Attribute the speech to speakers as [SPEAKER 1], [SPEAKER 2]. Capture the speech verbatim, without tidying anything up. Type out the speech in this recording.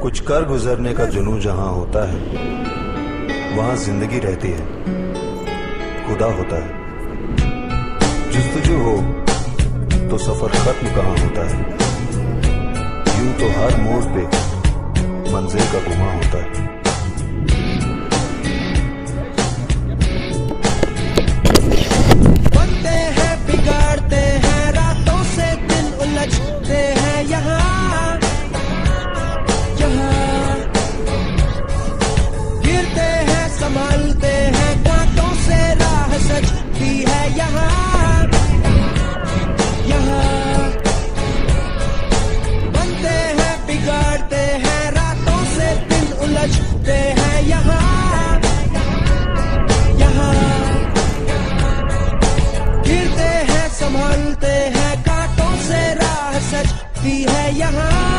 [SPEAKER 1] कुछ कर गुजरने का जुनून जहां होता है, वहां जिंदगी रहती है, खुदा होता है। जुस्तजू हो तो सफर खत्म कहां होता है, यूं तो हर मोड़ पे मंजिल का गुमा होता है।
[SPEAKER 2] बनते हैं, बिगाड़ते हैं, रातों से दिन उलझते हैं यहाँ यहाँ गिरते हैं, संभालते हैं, कांटों से राह सजती है यहाँ यहाँ बनते हैं, बिगाड़ते हैं, रातों से दिन उलझते हैं यहाँ यहाँ गिरते हैं, संभालते हैं, कांटों से राह सजती है यहाँ।